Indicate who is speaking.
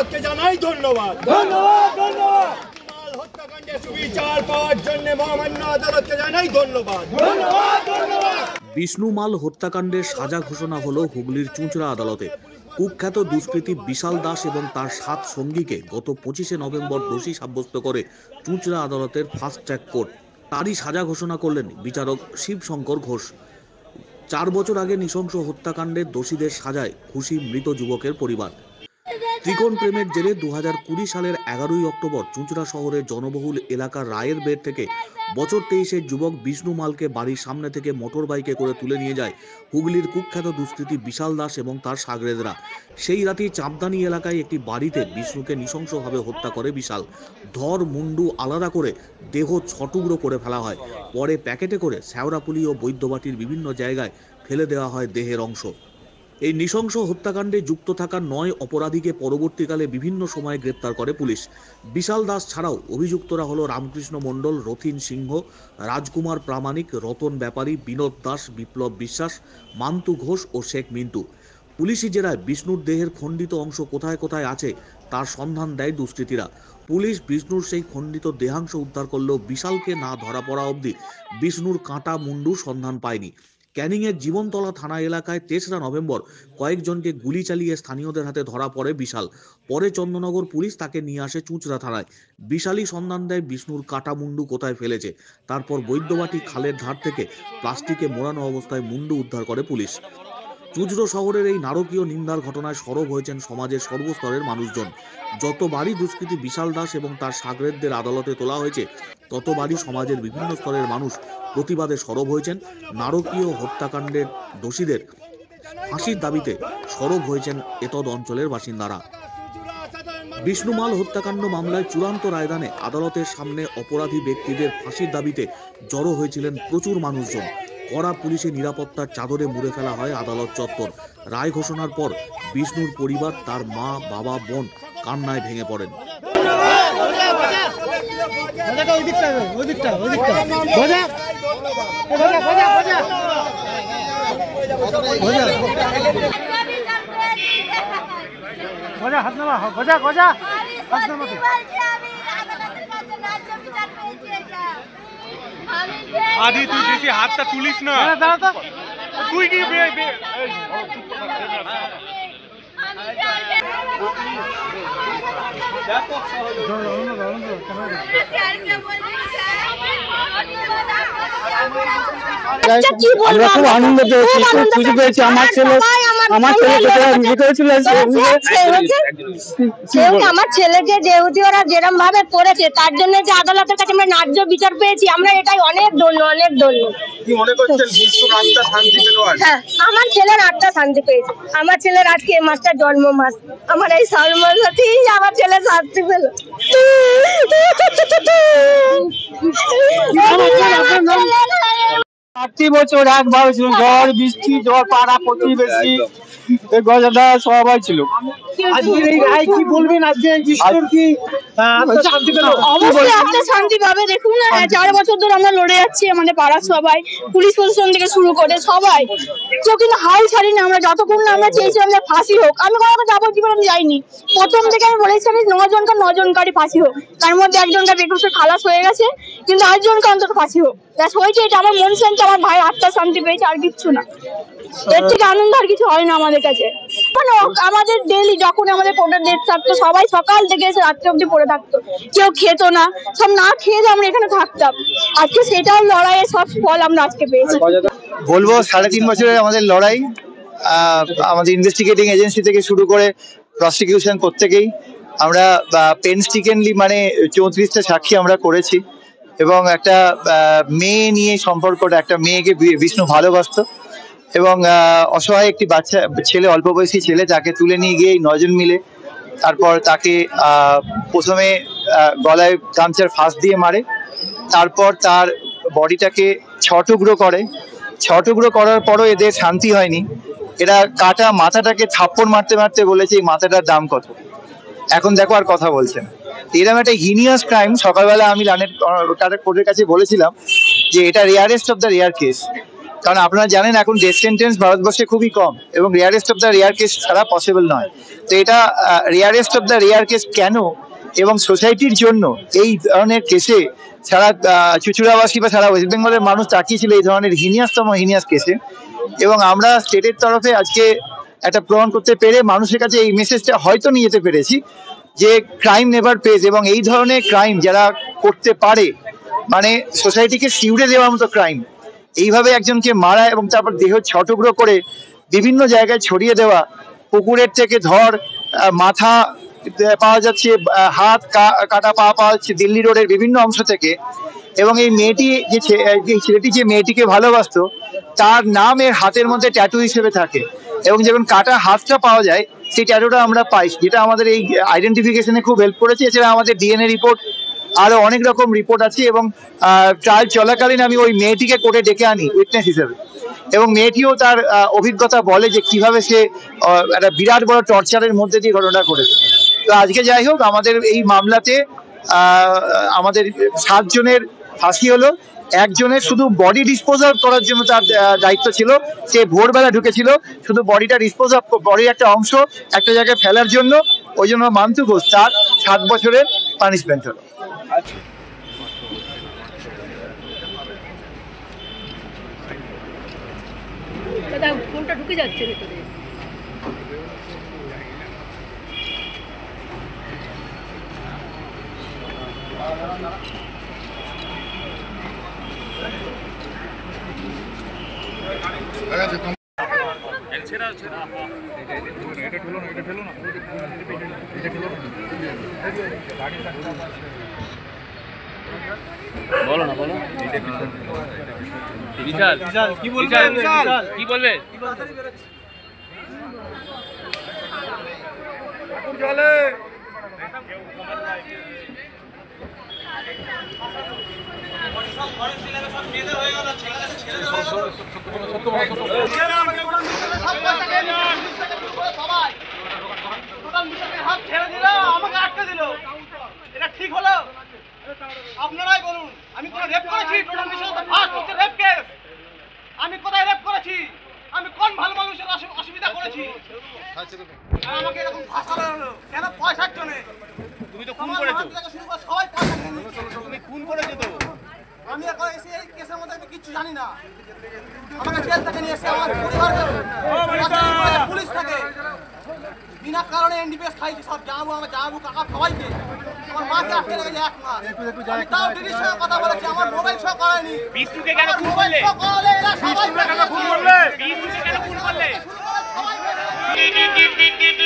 Speaker 1: আদালতকে জানাই ধন্যবাদ। ধন্যবাদ ধন্যবাদ। হত্যাকাণ্ডের সুবিচার পাওয়ার জন্য মহামান্য আদালতকে জানাই ধন্যবাদ। ধন্যবাদ ধন্যবাদ।
Speaker 2: বিষ্ণু মাল হত্যাকাণ্ডের সাজা ঘোষণা হলো হুগলির চুঁচড়া আদালতে। কুখ্যাত দুষ্কৃতী বিশাল দাস এবং তার 7 সঙ্গীকে গত 25শে নভেম্বর দোষী সাব্যস্ত করে চুঁচড়া আদালতের ফাস্ট ট্র্যাক কোর্ট তারই সাজা ঘোষণা করলেন বিচারক শিবশঙ্কর ঘোষ। 4 বছর আগে নৃশংস হত্যাকাণ্ডের দোষীদের সাজায় খুশি মৃত যুবকের পরিবার। ত্রিকোণ প্রেমের জেরে 2020 সালের 11ই অক্টোবর চুঁচড়া শহরের জনবহুল এলাকা রায়ের বেড় থেকে বছর 23-এর যুবক বিষ্ণু মালকে বাড়ির সামনে থেকে মোটর বাইকে করে তুলে নিয়ে যায় হুগলির কুখ্যাত দুষ্কৃতী বিশাল দাস এবং তার সাগরেদরা। সেই রাতেই চাঁদদানি এলাকায় একটি বাড়িতে বিষ্ণুকে নৃশংসভাবে হত্যা করে বিশাল। ধর মুন্ডু আলাদা করে দেহ 6 টুকরো করে ফেলা হয়। পরে প্যাকেটে করে শ্যাওড়াপুলি ও বৈদ্যবাটির বিভিন্ন জায়গায় ফেলে দেওয়া হয় দেহের অংশ। এই নৃশংস হত্যাকাণ্ডে যুক্ত থাকা 9 অপরাধীকে পরবর্তীকালে বিভিন্ন সময়ে গ্রেপ্তার করে পুলিশ। বিশাল দাস ছাড়াও অভিযুক্তরা হলো রামকৃষ্ণ মণ্ডল, রথিন সিংহ, রাজকুমার প্রামাণিক, রতন ব্যাপারী, বিনোদ দাস, বিপ্লব বিশ্বাস, মান্তু ঘোষ ও শেখ মিন্টু। পুলিশি জেরায় বিষ্ণুর দেহের খণ্ডিত অংশ কোথায় কোথায় আছে তার সন্ধান দেয় দুষ্কৃতীরা। পুলিশ বিষ্ণুর সেই খণ্ডিত দেহাংশ উদ্ধার করলেও বিশালকে না ধরা পড়া অবধি বিষ্ণুর কাঁটা মুন্ডুর সন্ধান পায়নি। ক্যানিংয়ের জীবনতলা থানা এলাকায় 3রা নভেম্বর কয়েকজনকে গুলি চালিয়ে স্থানীয়দের হাতে ধরা পড়ে বিশাল। পরে চন্দননগর পুলিশ তাকে নিয়ে আসে চুঁচড়া থানায়। বিশালই সন্ধান দেয় বিষ্ণুর কাটা মুন্ডু কোথায় ফেলেছে। তারপর বৈদ্যবাটি খালের ধার থেকে প্লাস্টিকে মোড়ানো অবস্থায় মুন্ডু উদ্ধার করে পুলিশ। চুঁচড়ো শহরের এই নারকীয় নিন্দার ঘটনায় সরব হয়েছেন সমাজের সর্বস্তরের মানুষজন। যতবারই দুষ্কৃতী বিশাল দাস এবং তার সাগরেদদের আদালতে তোলা হয়েছে ততবারই সমাজের বিভিন্ন স্তরের মানুষ প্রতিবাদে সরব হয়েছেন। নারকীয় হত্যাকাণ্ডের দোষীদের ফাঁসির দাবিতে সরব হয়েছেন এতদ অঞ্চলের বাসিন্দারা। বিষ্ণুমাল হত্যাকাণ্ড মামলায় চূড়ান্ত রায়দানে আদালতের সামনে অপরাধী ব্যক্তিদের ফাঁসির দাবিতে জড়ো হয়েছিলেন প্রচুর মানুষজন। কড়া পুলিশি নিরাপত্তার চাদরে মুড়ে ফেলা হয় আদালত চত্বর। রায় ঘোষণার পর বিষ্ণুর পরিবার, তার মা, বাবা, বোন কান্নায় ভেঙে পড়েন।
Speaker 3: আদি তুই বেশি হাতটা তুলিস না, তুই কি
Speaker 4: আমরা খুব আনন্দ পেয়েছি, খুব খুশি পেয়েছি। আমার ছেলে
Speaker 5: আমার ছেলেকে যেহেতু ওরা যেরকম ভাবে করেছে তার জন্য যে আদালতের কাছে আমরা ন্যায্য বিচার পেয়েছি, আমরা এটাই অনেক ধন্য, অনেক ধন্য। হ্যাঁ, আমার ছেলের আত্মা শান্তি পেয়েছে। আমার ছেলের আজকে এই মাসটার জন্ম মাস, আমার এই সাল মাসেই আমার ছেলে শান্তি পেল।
Speaker 4: 8 বছর একভাবে ছিল, ঝড় বৃষ্টি, ঝড় পাড়া প্রতিবেশী গজাদা সবাই ছিল। আজকের এই রায় কি বলবেন? আজকে বিষ্ণুর কি শান্তি পেল?
Speaker 5: অবশ্যই একটা শান্তি পাবে। দেখুন, 4 বছর ধরে আমরা লড়ে যাচ্ছি, আমাদের পাড়ার সবাই, পুলিশ প্রশাসন থেকে শুরু করে সবাই কেউ কিন্তু হাল ছাড়িনি। আমরা যতক্ষণ না আমরা চেয়েছিলাম যে ফাঁসি হোক, আমি কোনো যাবজ্জীবন আমি যাইনি। প্রথম থেকে আমি বলেছিলাম 9 জনকারই ফাঁসি হোক, তার মধ্যে একজনকার বেকসুর খালাস হয়ে গেছে, কিন্তু 8 জনকে অন্তত ফাঁসি হোক। ব্যাস হয়েছে, এটা আমার মন শান্তি, আমার ভাইয়ের আত্মা শান্তি পেয়েছে, আর কিচ্ছু না। এর থেকে আনন্দ আর কিছু হয় না আমাদের কাছে। আমাদের ডেইলি যখন আমাদের কোর্টের ডেট থাকতো, সবাই সকাল থেকে এসে রাত্রে অব্দি পড়ে থাকতো, কেউ খেত না, সব না খেয়ে আমরা এখানে থাকতাম। আজকে সেটাও লড়াইয়ের সব ফল আমরা আজকে পেয়েছি।
Speaker 4: বলবো 3.5 বছরের আমাদের লড়াই, আমাদের ইনভেস্টিগেটিং এজেন্সি থেকে শুরু করে প্রসিকিউশন প্রত্যেকেই আমরা পেনস্টিকেনলি মানে 34টা সাক্ষী আমরা করেছি। এবং একটা মেয়ে নিয়ে সম্পর্কটা, একটা মেয়েকে বিষ্ণু ভালোবাসতো এবং অসহায় একটি বাচ্চা ছেলে, অল্প বয়সী ছেলে, তাকে তুলে নিয়ে গিয়ে 9 জন মিলে তারপর তাকে প্রথমে গলায় গামছার ফাঁস দিয়ে মারে, তারপর তার বডিটাকে 6 টুকরো করে। 6 টুকরো করার পরও এদের শান্তি হয়নি। এরা কাটা মাথাটাকে থাপ্পড় মারতে মারতে বলেছে এই মাথাটার দাম কত। এখন দেখো আর কথা বলছেন। এরকম একটা হিনিয়াস ক্রাইম। সকালবেলা আমি কোর্টের কাছে বলেছিলাম যে এটা rarest of the rare case. কারণ আপনারা জানেন এখন ডেথ সেন্টেন্স ভারতবর্ষে খুবই কম এবং rarest of the rare case ছাড়া পসিবল নয়। তো এটা rarest of the rare case কেন এবং সোসাইটির জন্য এই ধরনের কেসে সারা চুঁচুড়াবাসী বা সারা ওয়েস্ট বেঙ্গলের মানুষ তাকিয়েছিল এই ধরনের হিনিয়াস কেসে, এবং আমরা স্টেটের তরফে আজকে একটা প্রমাণ করতে পেরে মানুষের কাছে এই মেসেজটা হয়তো নিয়ে যেতে পেরেছি যে ক্রাইম নেভার পেজ, এবং এই ধরনের ক্রাইম যারা করতে পারে মানে সোসাইটিকে শিউরে দেওয়ার মতো ক্রাইম, এইভাবে একজনকে মারা এবং তারপর দেহ ছোটগুলো করে বিভিন্ন জায়গায় ছড়িয়ে দেওয়া, পুকুরের থেকে মাথা পাওয়া যাচ্ছে, হাত কাটা পা পাওয়া যাচ্ছে দিল্লি রোডের বিভিন্ন অংশ থেকে, এবং এই মেয়েটি যে ছেলেটি যে মেয়েটিকে ভালোবাসতো তার নাম এর হাতের মধ্যে ট্যাটু হিসেবে থাকে, এবং যখন কাটা হাতটা পাওয়া যায় সেই ট্যাটুটা আমরা পাই, যেটা আমাদের এই আইডেন্টিফিকেশনে খুব হেল্প করেছে। এছাড়া আমাদের ডিএনএ রিপোর্ট, আরো অনেক রকম রিপোর্ট আছে, এবং ট্রায়াল চলাকালীন আমি ওই মেয়েটিকে কোর্টে ডেকে আনি উইটনেস হিসেবে, এবং মেয়েটিও তার অভিজ্ঞতা বলে যে কিভাবে সে একটা বিরাট বড় টর্চারের মধ্যে দিয়ে ঘটনা করেছে। তো আজকে যাই হোক, আমাদের এই মামলাতে আমাদের 7 জনের ফাঁসি হলো। একজনের শুধু বডি ডিসপোজাল করার জন্য তার দায়িত্ব ছিল, সে ভোরবেলা ঢুকেছিল শুধু বডিটা বডির একটা অংশ একটা জায়গায় ফেলার জন্য, ওই জন্য মান্তু ঘোষ তার 7 বছরের পানিশমেন্ট হলো।
Speaker 5: ফোনটা ঢুকে যাচ্ছে ভেতরে।
Speaker 6: বলো না, বলো বিশাল কি বলবে, কি বলবে?
Speaker 7: আমাকে আটকে দিল, এটা ঠিক হলো? আপনারাই বলুন, আমি কোন রেপ করেছি? টোটাল মিশন ফার্স্ট হচ্ছে রেপ কেস। আমি কোথায় রেপ করেছি? আমি কোন ভালো মানুষের অসুবিধা করেছি? আমাকে এরকম ফাঁসানো হলো কেন? পয়সার জন্য।
Speaker 6: তুমি তো খুন করেছো,
Speaker 7: সবাই পয়সা নিয়ে নিয়েছে।
Speaker 6: তুমি খুন করেছো তো।
Speaker 7: আমি এখন এসে এই কেসের মধ্যে আমি কিচ্ছু জানি না। আমাকে জেল থেকে নিয়ে এসে আমার পরিবারকে পুলিশ থাকে বিনা কারণে এনডিপিএস খাইছি, সব জানাবো আমার জানাবো কাকা সবাইকে। আমার মাকে আটকে রেখেছে 1 মাস। আমি তাও দিদির সঙ্গে কথা বলেছি, আমার মোবাইল শো করেনি।
Speaker 6: বিষ্ণুকে কেন খুন করলে?
Speaker 7: সবাই
Speaker 6: বিষ্ণুকে কেন খুন করলে?